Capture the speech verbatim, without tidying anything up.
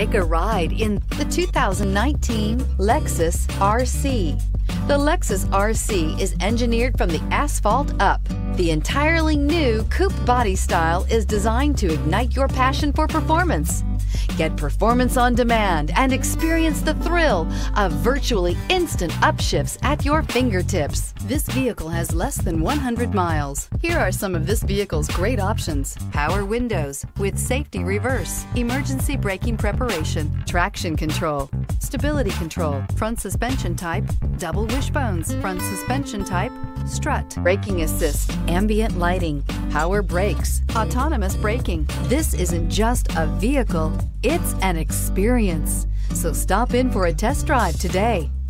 Take a ride in the two thousand nineteen Lexus R C. The Lexus R C is engineered from the asphalt up. The entirely new coupe body style is designed to ignite your passion for performance. Get performance on demand and experience the thrill of virtually instant upshifts at your fingertips. This vehicle has less than one hundred miles. Here are some of this vehicle's great options: power windows with safety reverse, emergency braking preparation, traction control, stability control, front suspension type, double wishbones, front suspension type, strut, braking assist, ambient lighting, power brakes, autonomous braking. This isn't just a vehicle, it's an experience. So stop in for a test drive today.